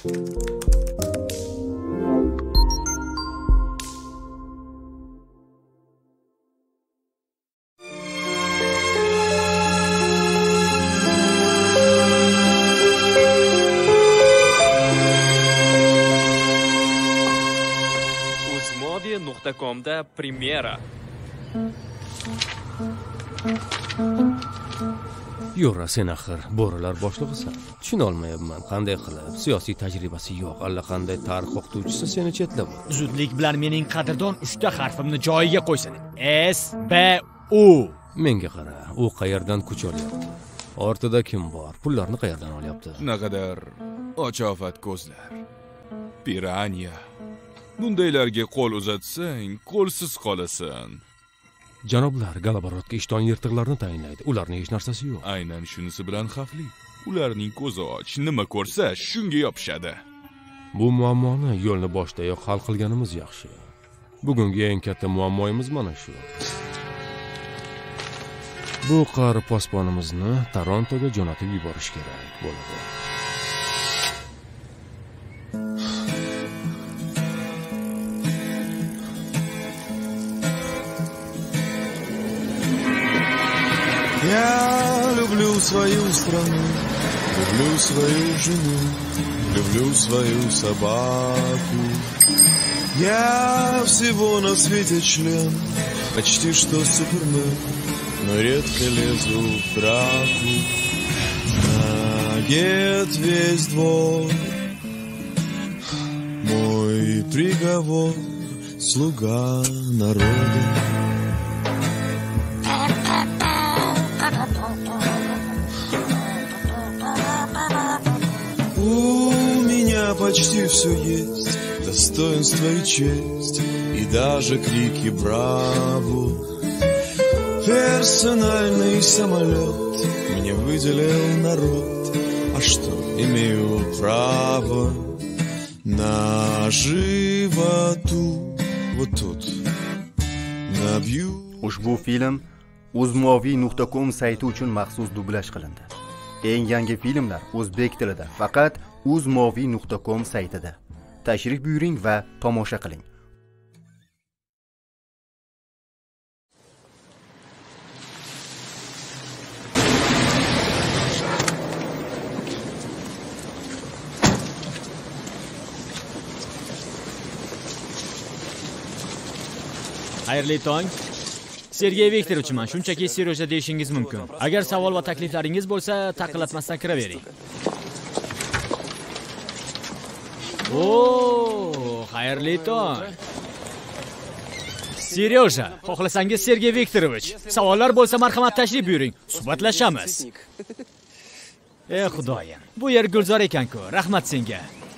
uzmovi.com'da premyera. Yo'ra, sen axir bo'rilar boshlig'isan. Tushuna olmayapman, qanday qilib siyosiy tajribasi yo'q, allaqanday tarix o'qituvchisi seni chetlab. Zudlik bilan mening qadrdon 3 ta harfimni joyiga qo'ysin. S B U. Menga qara, u qayerdan kuch olyapti? Ortida kim bor? Pullarni qayerdan olyapti? Naqadar ochofat ko'zlar. Piranya. Bundaylarga qo'l uzatsang, qo'lsiz qolasan. Janoblar Galabarodga ishton yirtiqlarni tayinlaydi. Ularning hech narsasi yo'q. Aynan shunisi bilan xavfli. Ularning ko'zi och, nima ko'rsa shunga yopishadi. Bu muammoni yo'lni boshdayoq hal qilganimiz yaxshi. Bugungi eng katta muammoimiz mana shu. Bu qari posponimizni Torontoga jo'natib yuborish kerak bo'ladi. Я люблю свою страну, люблю свою жену, люблю свою собаку. Я всего на свете член, почти что супермен, но редко лезу в драку. Нагет весь двор, мой приговор, слуга народа. Почти все есть, достоинство и честь, и даже крики «Браво!». Персональный самолет мне выделил народ, а что, имею право на животу вот тут набью. Ushbu film uzmovi.com sayti uchun maxsus dublyaj qilindi. Eng yangi filmlar o'zbek tilida faqat uzmovi.com saytida. Tashrif buyuring va tomosha qiling. Xayrli tong. Sergey Viktorovich, shunchaki Seryoja deyishingiz mumkin. Agar savol va takliflaringiz bo'lsa, taqillatmasdan kiravering. Oo, xayrli tong. Seryoja, xohlasangiz Sergey Viktorovich, savollar bo'lsa marhamat tashrif buyuring, suhbatlashamiz. Xudoyim, bu yer gulzor ekan-ku. Rahmat senga.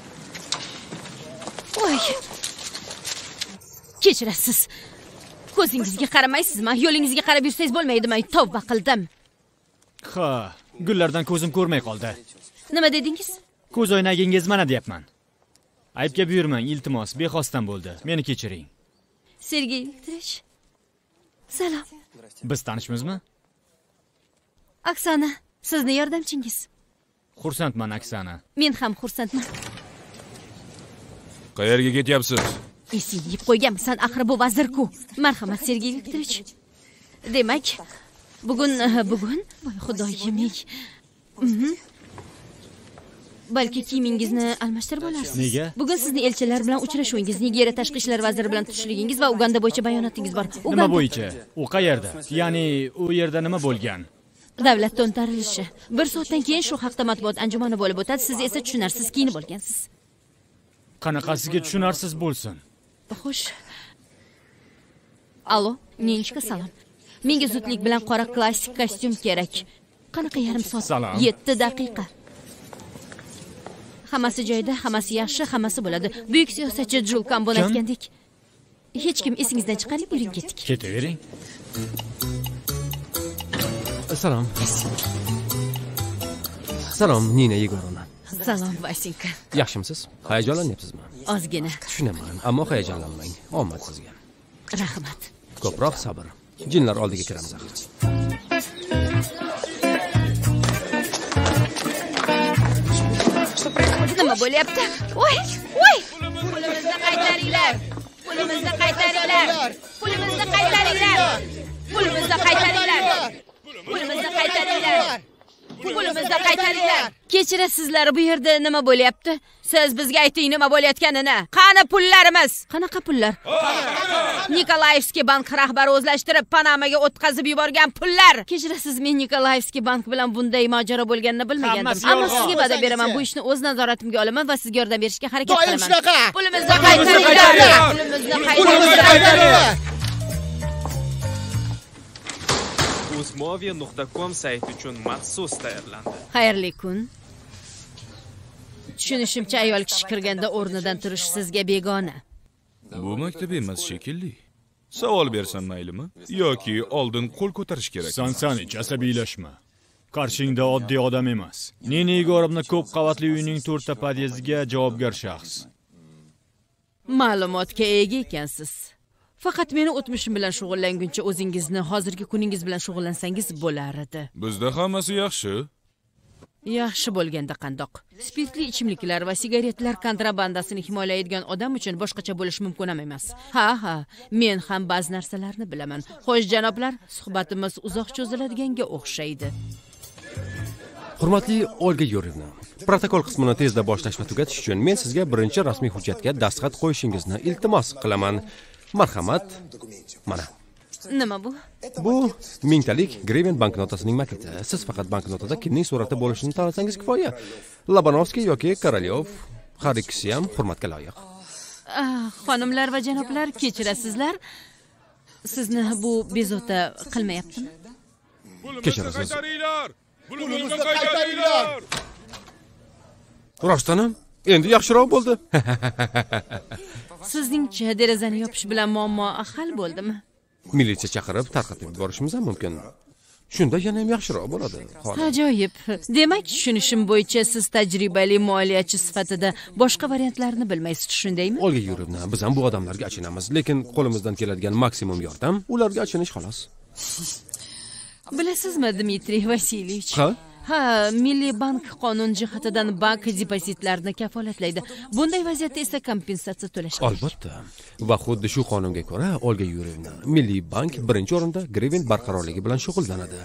Voy. Kechirasiz. Ko'zingizga qaramaysizmi? Yo'lingizga qarab yursangiz bo'lmaydimi? Tavba qildim. Ha, gullardan ko'zim ko'rmay qoldi. Nima dedingiz? Ko'z o'ynagingiz mana deyapman. Aybga buyurmang, iltimos, bexosdan bo'ldi. Meni kechiring. Sergey Viktorovich. Salom. Biz tanishmizmi? Oksana, sizni yordamchingiz. Xursandman, Oksana. Men ham xursandman. Qayerga ketyapsiz? Esingni yeb qo'yganmisan, axir bu vazir-ku. Marhamat, Sergey Viktorovich. Demak, bugun, voy xudoyim. Balki kiyimingizni almashtirib olarsiz. Nega? Bugun sizni elchilar bilan uchrashuvingiz, Nigeriya tashqi ishlar vaziri bilan tushligingiz va Uganda bo'yicha bayonotingiz bor. Nima bo'yicha? U qayerda? Ya'ni u yerda nima bo'lgan? Davlat to'ntarilishi. 1 soatdan keyin shu haqda matbuot anjumani bo'lib o'tadi. Siz esa tushunarsiz kiyinib olgansiz. Qanaqasiga tushunarsiz bo'lsin? Xo'sh. Allo, Ninchka salom. Menga zudlik bilan qora klassik kostyum kerak. Qanaqa yarim soat? Salom. 7 daqiqa. Hammasi joyida, hammasi yaxshi, hammasi bo'ladi. Buyuk siyosatchi Jules Cambon aytgandek. Hech kim esingizdan chiqarib yuring ketdik. Ketavering. Salom. Salom, Nina Yegorovna. Salom, Vasinka. Yaxshimisiz? Hayajonlanyapsizmi? Ozgina. Tushunaman, ammo hayajonlanmang. Omad sizga. Rahmat. Ko'proq sabr. Jinlar oldiga kiramiz axir. Nima bo'lyapti? Voy, voy! Pulimizni qaytaringlar. Pulimizni qaytaringlar. Pulimizni qaytaringlar. Pulimizni qaytaringlar. Pulimizni qaytaringlar. Pulimizni qaytaringlar. Kechirasizlar, bu yerda nima bo'lyapti? Siz bizga ayting nima bo'layotganini. Qani pullarimiz? Qanaqa pullar? Nikolaevskiy bank rahbari o'zlashtirib Panamaga o'tkazib yuborgan pullar. Kechirasiz, men Nikolaevskiy bank bilan bunday mojaro bo'lganini bilmagandim. Ammo sizga va'da beraman, bu ishni o'z nazoratimga olaman va sizga yordam berishga harakat qilaman. Pulimizni qaytaringlar. Pulimizni qaytaringlar. Uzmoviy.com sayti uchun maxsus tayyorlandi. Xayrli kun. Tushunishimcha, ayol kishi kirganda o'rnidan turish sizga begona. Bu maktab emas shekilli. Savol bersam maylimi yoki oldin qo'l ko'tarish kerak? Sansanich, asabiylashma. Qarshingda oddiy odam emas. Nina Yegorovna ko'p qavatli uyning 4 ta podyezdiga javobgar shaxs. Ma'lumotga ega ekansiz. Faqat meni o'tmishim bilan shug'ullanguncha o'zingizni hozirgi kuningiz bilan shug'ullansangiz bo'lar edi. Bizda hammasi yaxshi. Yaxshi bo'lganda qandoq? Spirtli ichimliklar va sigaretlar kontrabandasini himoyalaydigan odam uchun boshqacha bo'lish mumkin emas. Ha, men ham ba'zi narsalarni bilaman. Xo'sh, janoblar, suhbatimiz uzoq cho'ziladiganga o'xshaydi. Hurmatli Olga Yurevna, protokol qismini tezda boshlash va tugatish uchun men sizga birinchi rasmiy hujjatga dastxat qo'yishingizni iltimos qilaman. Marhamat. Mana. Nima bu? Bu mingtalik Greven banknotasining maketi. Siz faqat banknotada kimning surati bo'lishini tanlasangiz kifoya. Labanovskiy yoki Korolyov, har ikkisi ham hurmatga loyiq. Xonimlar va janoblar, kechirasizlar. Sizni bu bezovta qilmayaptimi? Kechirasiz. Pulimizni qaytaringlar. Rostdanam, endi yaxshiroq bo'ldi. Sizningcha derazani yopish bilan muammo hal bo'ldimi? Militsiya chaqirib tarqatib yuborishimiz ham mumkin. Shunda yana ham yaxshiroq bo'ladi. Ajoyib. Demak, tushunishim bo'yicha siz tajribali moliyachi sifatida boshqa variantlarni bilmaysiz, shundaymi? Olga Yurevna, biz ham bu odamlarga achinamiz, lekin qo'limizdan keladigan maksimum yordam ularga achinish xolos. Bilasizmi, Dmitriy Vasilyevich? Ha, Milliy bank qonun jihatidan bank depozitlarini kafolatlaydi. Bunday vaziyatda esa kompensatsiya to'lash kerak. Albatta. Va xuddi shu qonunga ko'ra, Olga Yurevna, Milliy bank birinchi o'rinda Greven barqarorligi bilan shug'ullanadi.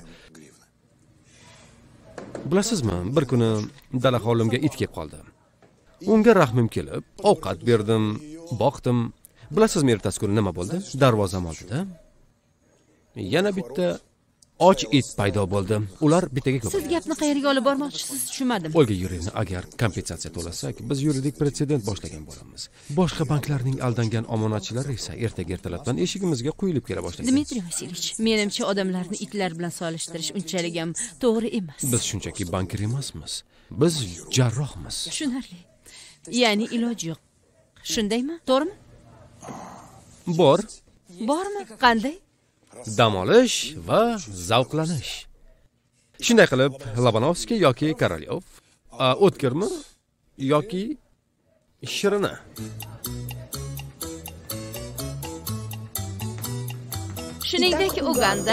Bilasizmi, bir kuni dala hovlimga it kelib qoldi. Unga rahmim kelib, ovqat berdim, boqdim. Bilasizmi, ertasi kuni nima bo'ldi? Darvozam oldida yana bitta och it paydo bo'ldi. Ular bittaga ko'p. Siz gapni qayerga olib bormoqchisiz, tushunmadim. Olga Yurevna, agar kompensatsiya to'lasak, biz yuridik pretsedent boshlagan bo'lamiz. Boshqa banklarning aldangan omonatchilari esa ertaga-ertalabdan eshigimizga quyilib kela boshlaydi. Dmitriy Vasilyevich, menimcha odamlarni itlar bilan solishtirish unchalik ham to'g'ri emas. Biz shunchaki bankir emasmiz. Biz jarrohmiz. Tushunarli. Ya'ni iloji yo'q. Shundaymi? To'g'rimi? Bormi? Qanday? Dam olish va zavqlanish. Shunday qilib, Labanovskiy yoki Korolyov, o'tkirmi yoki shirini. Shuningdek, Uganda.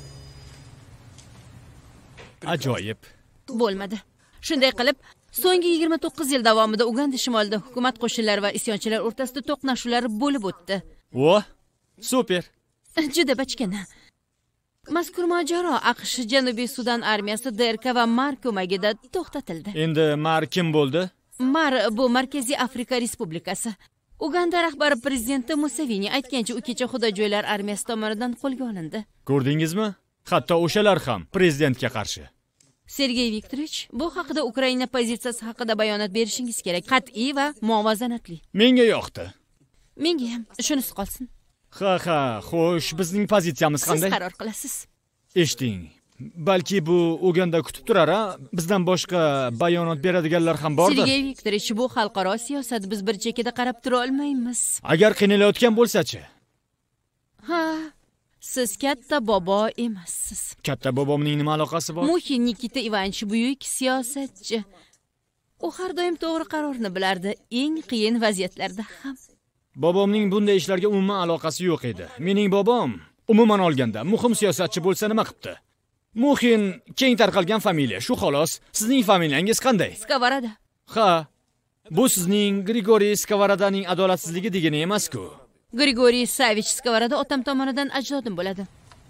Ajoyib. Bo'lmadi. Shunday qilib, so'nggi 29 yil davomida Uganda shimolida hukumat qo'shinlari va isyonchilar o'rtasida to'qnashuvlar bo'lib o'tdi. Super. Juda bachkana. Mazkur mojaro AQSh Janubiy Sudan armiyasi DRK va MAR ko'magida to'xtatildi. Endi MAR kim bo'ldi? MAR bu Markaziy Afrika Respublikasi. Uganda rahbari prezidenti Museveni aytgancha, u kecha Xudojo'ylar armiyasi tomonidan qo'lga olindi. Ko'rdingizmi? Hatto o'shalar ham prezidentga qarshi. Sergey Viktorovich, bu haqida Ukraina pozitsiyasi haqida bayonot berishingiz kerak. Qat'iy va muvozanatli. Menga yoqdi. Menga ham shunisi qolsin. Ha, xo'sh, bizning pozitsiyamiz qanday? Siz qaror qilasiz. Eshiting. Balki bu Uganda kutib turar, bizdan boshqa bayonot beradiganlar ham bordir. Sergey Viktorovich, bu xalqaro siyosat, biz bir chekada qarab tura olmaymiz. Agar qiynalayotgan bo'lsa-chi? Ha, siz katta bobo emassiz. Katta bobomning nima aloqasi bor? Muhin Nikita Ivanovich buyuk siyosatchi. U har doim to'g'ri qarorni bilardi, eng qiyin vaziyatlarda ham. Bobomning bunday ishlarga umuman aloqasi yo'q edi. Mening bobom umuman olganda muhim siyosatchi bo'lsa nima qilibdi? Muhin keng tarqalgan familiya, shu xolos. Sizning familiyangiz qanday? Skavarada. Ha. Bu sizning Grigoriy Skvaradaning adolatsizligi degani emas-ku. Grigoriy Savich Skvarada otam tomonidan ajdodim bo'ladi.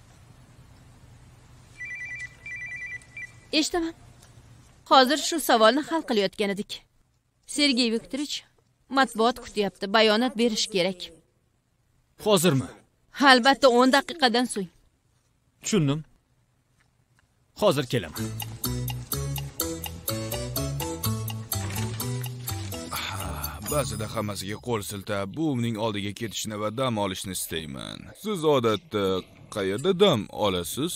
Eshitaman. Hozir shu savolni hal qilayotgan edik. Sergey Viktorovich matbuot kutyapti, bayonot berish kerak. Hozirmi? Albatta 10 daqiqadan so'ng. Tushundim. Hozir kelaman. Ba'zida hammasiga qo'l siltab, buvimning oldiga ketishni va dam olishni istayman. Siz odatda qayerda dam olasiz?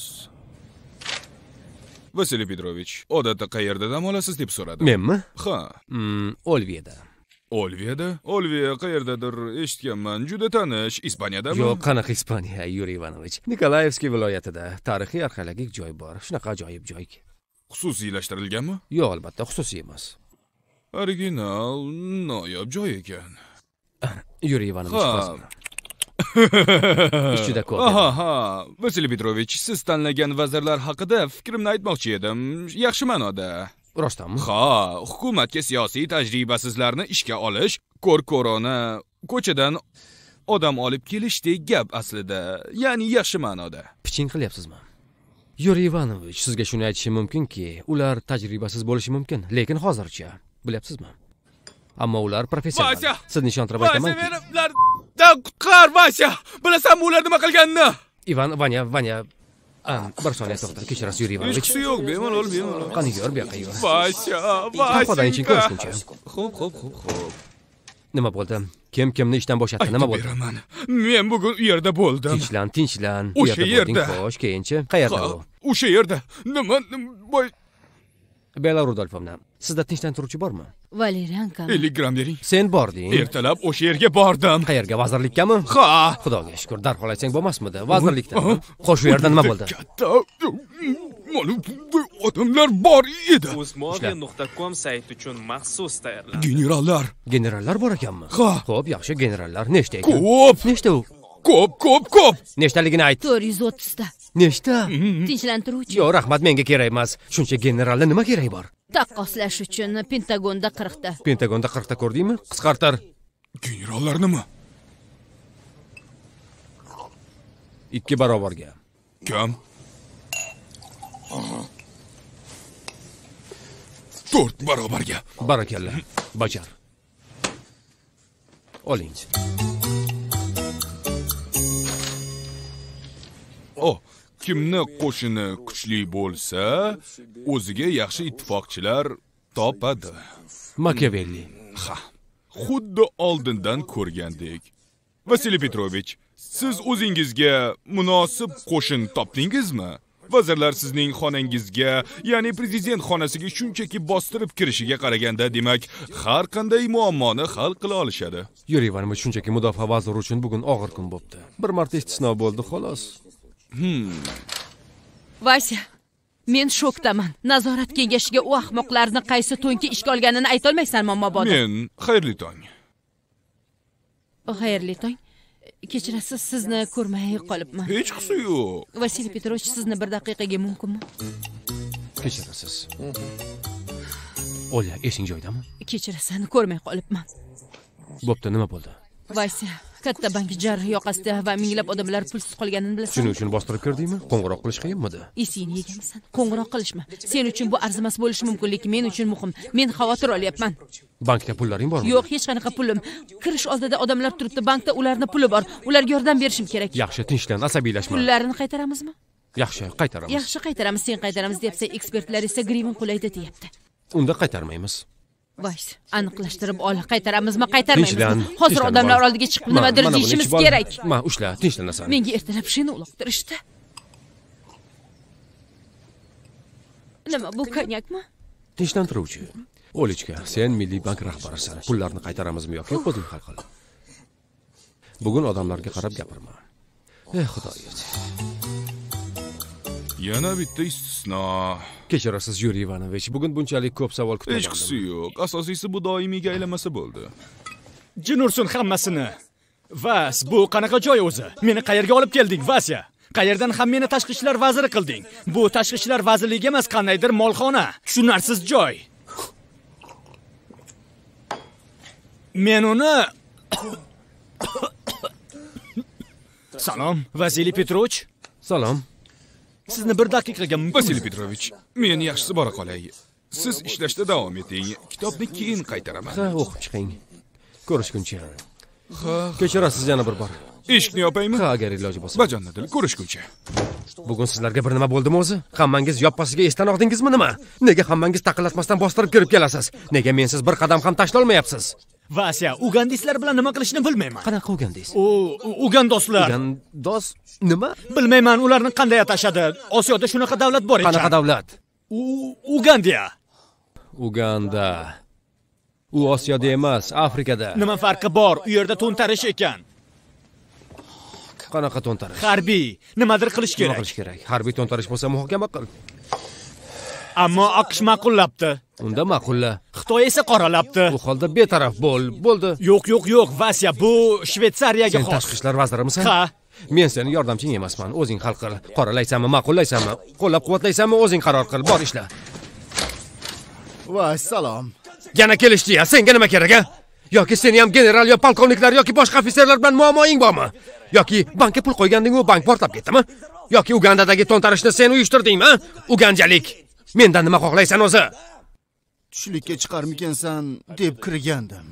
Vasiliy Petrovich, odatda qayerda dam olasiz deb so'radi. Menmi? Ha. Olviyada. Olviyada? Olviya qayerdadir eshitganman. Juda tanish. Ispaniyadami? Yo'q, qanaqa Ispaniya, Yuriy Ivanovich. Nikolaevskiy viloyatida tarixiy arxeologik joy bor. Shunaqa ajoyib joy. Xususiylashtirilganmi? Yo'q, albatta xususiy emas. Original, noyob joy ekan. Yuriy Ivanovich. Ichida ko'p. Ha. Vasiliy Petrovich, siz tanlagan vazirlar haqida fikrimni aytmoqchi edim. Yaxshi ma'noda. Rostdanmi? Ha, hukumatga siyosiy tajribasizlarni ishga olish, ko'r-ko'rona ko'chadan odam olib kelishdek gap aslida. Ya'ni yaxshi ma'noda. Piching qilyapsizmi? Yuriy Ivanovich, sizga shuni aytishim mumkinki, ular tajribasiz bo'lishi mumkin, lekin hozircha, bilyapsizmi? Ammo ular professional. Sizni ishontirib aytamanki. Qutqar, Vasya! Bilasanmi ular nima qilganini? Vanya. Bir soniya to'xta, kechirasiz Yuriy Ivanovich. Hech qisi yo'q, bemalol. Qani yur, bu yoqqa yur. Vasya. Qahvadan iching ko'rishguncha. Xo'p. Nima bo'ldi? Kimni ishdan bo'shatdi? Nima bo'ldi? Beraman. Men bugun u yerda bo'ldim. Tinchlan. O'sha yerda. Xo'sh, keyinchi qayerda u? O'sha yerda. Nima? Bela Rudolfovna, sizda tinchlantiruvchi bormi? Valerianka. 50 gram bering. Sen bording. Ertalab o'sha yerga bordim. Qayerga? Vazirlikkami? Ha. Xudoga shukr, darhol aytsang bo'lmasmidi? Vazirlikdami? Xo'sh, u yerda nima bo'ldi? Katta. Mana bu odamlar bor edi. Uzmovi.com sayti uchun maxsus tayyorlandi. Generallar bor ekanmi? Ha. Xo'p, yaxshi, generallar nechta ekan? Ko'p. Nechta u? Ko'p. Nechtaligini ayt. 430 ta. Nechta? Tinchlantiruvchi. Yo'q, rahmat, menga kerak emas. Shuncha generalni nima kerak bor? Taqqoslash uchun Pentagonda 40 ta. Pentagonda 40 ta ko'rdingmi? Qisqartir. Generallar nima? 2 barobarga. Kam? 4 barobarga. Barakalla. Bajar. Oling. Kimni qo'shini kuchli bo'lsa, o'ziga yaxshi ittifoqchilar topadi. Machiavelli. Ha, xuddi oldindan ko'rgandek. Vasiliy Petrovich, siz o'zingizga munosib qo'shin topdingizmi? Vazirlar sizning xonangizga, ya'ni prezident xonasiga shunchaki bostirib kirishiga qaraganda, demak, har qanday muammoni hal qila olishadi. Yuriy Ivanovich, shunchaki mudofaa vaziri uchun bugun og'ir kun bo'ldi. Bir marta istisno bo'ldi, xolos. Vasya, men shokdaman. Nazorat kengashiga u ahmoqlarni qaysi to'nki ishga olganini ayta olmaysanmi, mobodo? Men xayrli tong. Xayrli tong. Kechirasiz, sizni ko'rmay qolibman. Hech qisi yo'q. Vasiliy Petrovich, sizni bir daqiqaga mumkinmi? Kechirasiz. Olya, esing joydami? Kechirasan, ko'rmay qolibman. Bo'pti, nima bo'ldi? Vasya, katta bank jar yoqasida va minglab odamlar pulsiz qolganini bilasan. Shuning uchun bostirib kirdingmi? Qo'ng'iroq qilish qiyinmidi? Esingni yeganmisan? Qo'ng'iroq qilishmi? Sen uchun bu arzimas bo'lishi mumkin, lekin men uchun muhim. Men xavotir olyapman. Bankda pullaring bormi? Yo'q, hech qanaqa pulim. Kirish oldida odamlar turibdi, bankda ularning puli bor. Ularga yordam berishim kerak. Yaxshi, tinchlan, asabiylashma. Pullarini qaytaramizmi? Yaxshi, qaytaramiz. Yaxshi, qaytaramiz, sen qaytaramiz deyapsa, ekspertlar esa grivin qo'laydi deyapti. Unda qaytarmaymiz. Voy, aniqlashtirib ol, qaytaramizmi, qaytarmaymizmi? Hozir tinchlan odamlar oldiga chiqib nimadir deyishimiz kerak. Ushla, tinchlanasan. Menga ertalab shuni uloqtirishdi. Nima bu, konyakmi? Tinchlantiruvchi. Olichka, sen Milliy bank rahbarisan. Pullarni qaytaramizmi yoki o'zing hal qil. Bugun odamlarga qarab gapirma. Xudoyim. Yana bitta istisno. Kechirasiz, Yuriy Ivanovich. Bugun bunchalik ko'p savol kutmagandim. Hech qisi yo'q. Asosiysi bu doimiyga aylanmasa bo'ldi. Jin ursin hammasini. Vas, bu qanaqa joy o'zi? Meni qayerga olib kelding, Vasya? Qayerdan ham meni tashqi ishlar vaziri qilding? Bu tashqi ishlar vazirligi emas, qandaydir molxona. Tushunarsiz joy. Men uni Salom, Vasiliy Petrovich. Salom. Sizni bir daqiqaga Vasiliy Petrovich, men yaxshisi bora qolay. Siz ishlashda davom eting. Kitobni keyin qaytaraman. Ha, o'qib chiqing. Ko'rishguncha. Kechirasiz yana bir bor. Eshikni yopaymi? Ha, agar iloji bo'lsa. Bajonnadil, ko'rishguncha. Bugun sizlarga bir nima bo'ldimi o'zi? Hammangiz yoppasiga esdan oldingizmi nima? Nega hammangiz taqillatmasdan bostirib kirib kelasiz? Nega mensiz bir qadam ham tashlay olmayapsiz? Vasya, ugandislar bilan nima qilishni bilmayman. Qanaqa ugandis? Ugandoslar. Ugandos nima? Bilmayman, ularni qanday atashadi. Osiyoda shunaqa davlat bor ekan. Qanaqa davlat? Ugandiya. Uganda. U Osiyoda emas, Afrikada. Nima farqi bor? U yerda to'ntarish ekan. Qanaqa to'ntarish? Harbiy, nimadir qilish Nima kerak. qilish kerak? Harbiy to'ntarish bo'lsa muhokama qil. Ammo AQSh ma'qullabdi. Unda ma'qulla. Xitoy esa qoralabdi. Bu holda betaraf bo'l. Bo'ldi. Yo'q, Vasya, bu Shvetsariyaga Sen xos. tashqi ishlar vazirimisan? Ha. Men seni yordamching emasman. O'zing hal qil. Qoralaysanmi, ma'qullaysanmi? Qo'llab-quvvatlaysanmi, o'zing qaror qil. Bor ishla. Va salom. Yana kelishdi-ya. Senga nima kerak, a? Yoki seni ham general yo polkovniklar yoki boshqa ofitserlar bilan muammoing bormi? Yoki bankka pul qo'yganding-ku, bank portlab ketdimi? Yoki Ugandadagi to'ntarishni sen uyushtirdingmi? Uganjalik. Mendan nima xohlaysan o'zi? Tushlikka chiqarmikansan deb kirgandim.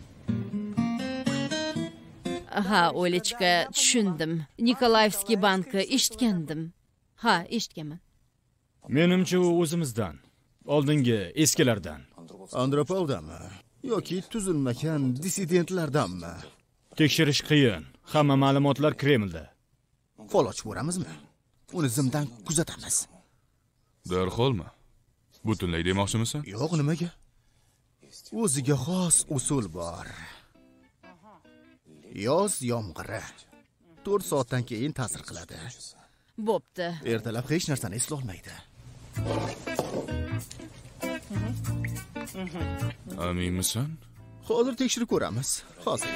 Ha, Olechka, tushundim. Nikolaevskiy banki eshitgandim. Ha, eshitganman. Menimcha u o'zimizdan, oldingi eskilardan. Andropovdanmi? Yoki tuzilmagan dissidentlardanmi? Tekshirish qiyin. Hamma ma'lumotlar Kremlda. Fol ochib ko'ramizmi? Uni zimdan kuzatamiz. Darholmi? Butunlay demoqchimisan? Yo'q, nimaga? O'ziga xos usul bor. Yoz yomg'iri 4 soatdan keyin ta'sir qiladi. Bo'pti. Ertalab hech narsani eslolmaydi. Aminmisan? Hozir tekshirib ko'ramiz. Hozir.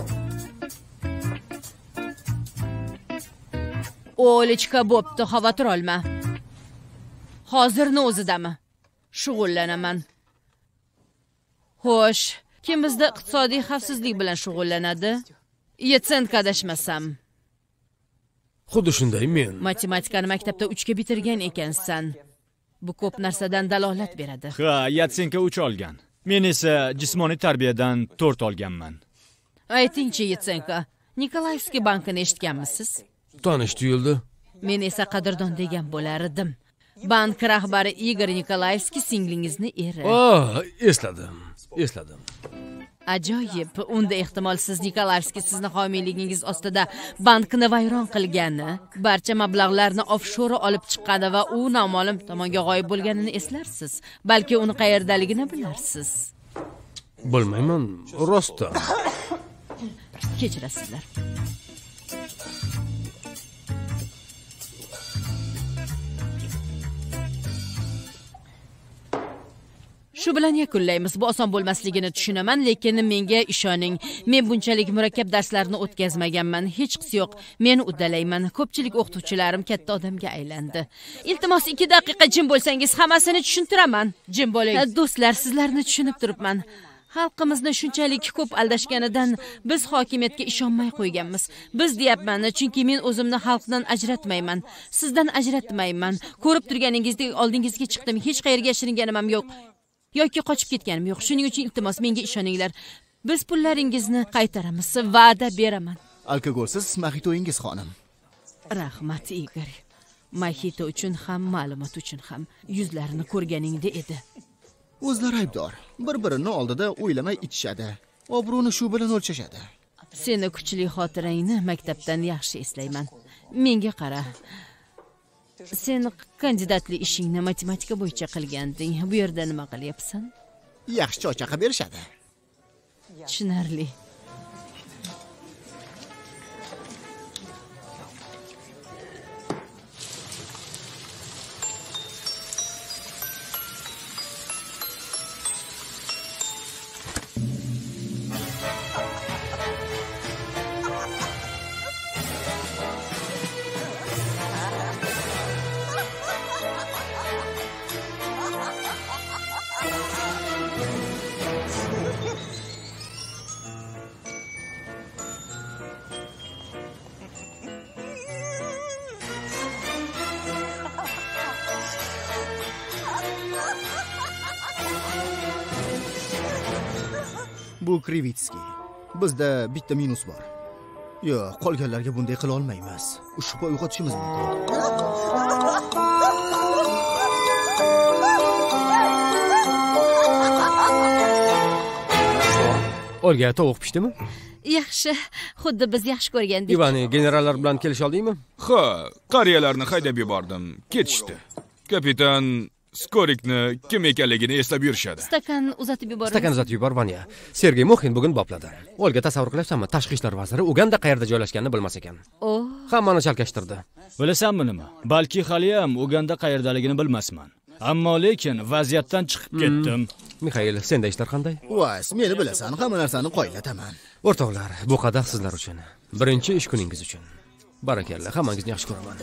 Olechka, bo'pti, xavotir olma. Hozirni o'zidami? Shug'ullanaman. Xo'sh, kim bizda iqtisodiy xavfsizlik bilan shug'ullanadi? Yetsenka adashmasam. Xuddi shunday men. Matematikani maktabda 3 ga bitirgan ekansan. Bu ko'p narsadan dalolat beradi. Ha, Yatsenka 3 olgan. Men esa jismoniy tarbiyadan 4 olganman. Aytingchi, Yetsenka, Nikolaevskiy bankini eshitganmisiz? Tanish tuyuldi. Men esa qadrdon degan bo'lar edim. Bank rahbari Igor Nikolaevskiy singlingizni eri. Esladim. Ajoyib. Unda ehtimol siz Nikolaevskiy sizni homiyligingiz ostida bankni vayron qilgani, barcha mablag'larni offshore olib chiqqani va u noma'lum tomonga g'oyib bo'lganini eslarsiz. Balki uni qayerdaligini bilarsiz. Bilmayman, rostdan. Kechirasizlar. Shu bilan yakunlaymiz. Bu oson bo'lmasligini tushunaman, lekin menga ishoning. Men bunchalik murakkab darslarni o'tkazmaganman. Hech qisi yo'q. Men uddalayman. Ko'pchilik o'qituvchilarim katta odamga aylandi. Iltimos 2 daqiqa jim bo'lsangiz, hammasini tushuntiraman. Jim bo'ling. Do'stlar, sizlarni tushunib turibman. Xalqimizni shunchalik ko'p aldashganidan biz hokimiyatga ishonmay qo'yganmiz. Biz deyapman, chunki men o'zimni xalqdan ajratmayman. Sizdan ajratmayman. Ko'rib turganingizdek oldingizga chiqdim. Hech qayerga yashiringanim ham yo'q. Yoki qochib ketganim yo'q. Shuning uchun iltimos menga ishoninglar. Biz pullaringizni qaytaramiz, va'da beraman. Alkogolsiz mojitoingiz xonim. Rahmat, Igor. Mojito uchun ham, ma'lumot uchun ham yuzlarini ko'rganingda edi. O'zlari aybdor. Bir-birini oldida o'ylamay ichishadi. Obro'ni shu bilan o'lchashadi. Seni kuchli xotirangni maktabdan yaxshi eslayman. Menga qara. Sen kandidatlik ishingni matematika bo'yicha qilganding. Bu yerda nima qilyapsan? Yaxshi choy-chaqa berishadi. Tushunarli. Bu Krivitskiy. Bizda bitta minus bor. Yo'q, qolganlarga bunday qila olmaymiz. Shubha uyg'otishimiz mumkin. Olga, tovuq pishdimi? Yaxshi, xuddi biz yaxshi ko'rgandik. Ivani, generallar bilan kelisha oldingmi? Ha, qariyalarni haydab yubordim. Ketishdi. Kapitan Skorikni kim ekanligini eslab yurishadi. Stakan uzatib yuboramiz. Stakan uzatib yubor, Vanya. Sergey Moxin bugun bopladi. Olga, tasavvur qilyapsanmi? Tashqi ishlar vaziri Uganda qayerda joylashganini bilmas ekan. Hammani chalkashtirdi. Bilasanmi nima? Balki hali ham Uganda qayerdaligini bilmasman. Ammo lekin vaziyatdan chiqib ketdim. Mixail, senda ishlar qanday? Vas, meni bilasan, hamma narsani qo'ylataman. O'rtoqlar, bu qadah sizlar uchun. Birinchi ish kuningiz uchun. Barakalla, hammangizni yaxshi ko'raman.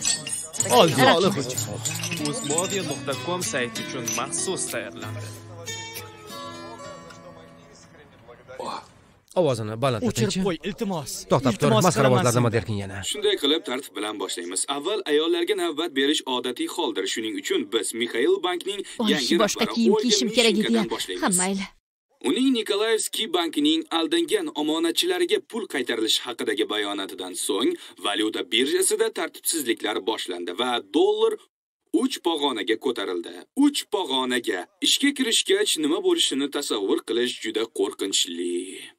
Uzmoviy.com sayti uchun maxsus tayyorlandi. Ovozini balandlatchi. O'chirib qo'y, iltimos. To'xtab tur, masxarabozlar nima derkin yana? Shunday qilib tartib bilan boshlaymiz. Avval ayollarga navbat berish odatiy holdir. Shuning uchun biz Mikhail bankning yangi boshqa kiyim kiyishim kerak edi. Ha, mayli. Uning Nikolaevskiy bankining aldangan omonatchilariga pul qaytarilishi haqidagi bayonotidan so'ng valyuta birjasida tartibsizliklar boshlandi va dollar 3 pog'onaga ko'tarildi. 3 pog'onaga ishga kirishgach nima bo'lishini tasavvur qilish juda qo'rqinchli.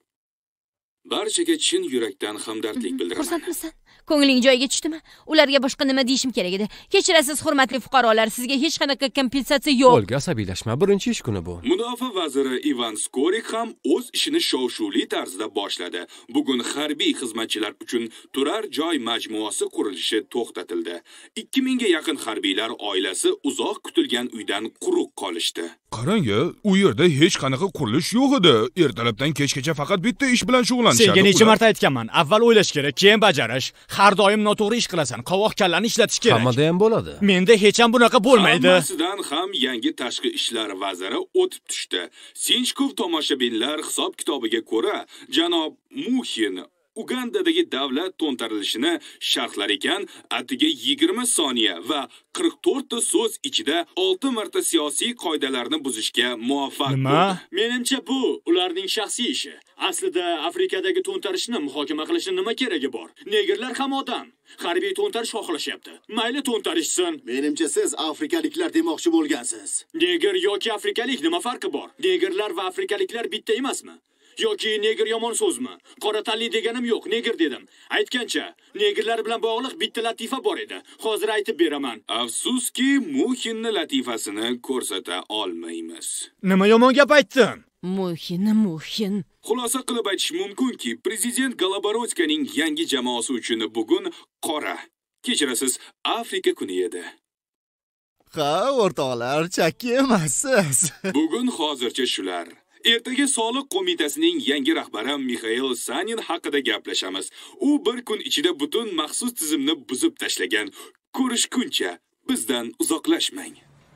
Barchaga chin yurakdan hamdardlik bildiraman. Xursandmisan? Ko'ngling joyiga tushdimi? Ularga boshqa nima deyishim kerak edi? Kechirasiz, hurmatli fuqarolar, sizga hech qanaqa kompensatsiya yo'q. Olga, asabiylashma, birinchi ish kuni bu. Mudofaa vaziri Ivan Skorik ham o'z ishini shov-shuvli tarzda boshladi. Bugun harbiy xizmatchilar uchun turar joy majmuasi qurilishi to'xtatildi. 2000 ga yaqin harbiylar oilasi uzoq kutilgan uydan quruq qolishdi. Qarang-a, u yerda hech qanaqa qurilish yo'q edi. Ertalabdan kechgacha faqat bitta ish bilan shug'ullanishadi. Senga necha marta aytganman, avval o'ylash kerak, keyin bajarish. Har doim noto'g'ri ish qilasan. Qovoq kallani ishlatish kerak. Hammada ham bo'ladi. Menda hech ham bunaqa bo'lmaydi. Hammasidan ham yangi tashqi ishlar vaziri o'tib tushdi. Sinchkov tomoshabinlar hisob-kitobiga ko'ra, janob Muxin Ugandadagi davlat to'ntarilishini sharhlar ekan, atiga 20 soniya va 44 ta so'z ichida 6 marta siyosiy qoidalarni buzishga muvaffaq bo'ldi. Menimcha bu ularning shaxsiy ishi. Aslida Afrikadagi to'ntarishni muhokama qilishning nima keragi bor? Negerlar ham odam. Harbiy to'ntarish xohlashyapti. Mayli to'ntarishsin. Menimcha siz afrikaliklar demoqchi bo'lgansiz. Neger yoki afrikalik nima farqi bor? Negerlar va afrikaliklar bitta emasmi? Yoki neger yomon so'zmi? Qora tanli deganim yo'q, neger dedim. Aytgancha, negerlar bilan bog'liq bitta latifa bor edi. Hozir aytib beraman. Afsuski, Muxinni latifasini ko'rsata olmaymiz. Nima yomon gap aytdim? Muxin. Xulosa qilib aytish mumkinki, prezident Galaborodskaning yangi jamoasi uchun bugun qora, kechirasiz, Afrika kuni edi. Ha, o'rtoqlar, chakki emassiz. Bugun hozircha shular. Ertaga soliq qo'mitasining yangi rahbari Mikhail Sanin haqida gaplashamiz. U bir kun ichida butun maxsus tizimni buzib tashlagan. Ko'rishguncha bizdan uzoqlashmang.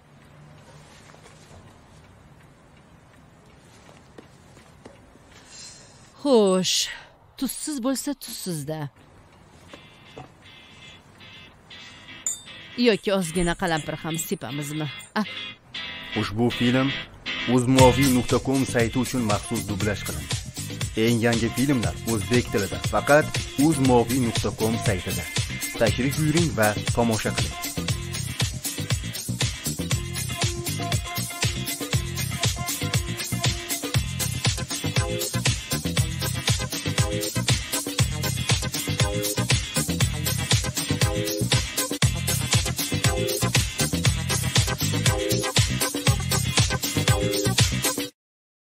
Xo'sh, tuzsiz bo'lsa tuzsizda. Yoki ozgina qalampir ham sepamizmi? Ushbu film uzmoviy.com sayti uchun maxsus dublyaj qilindi. Eng yangi filmlar o'zbek tilida faqat uzmoviy.com saytida. Tashrif buyuring va tomosha qiling.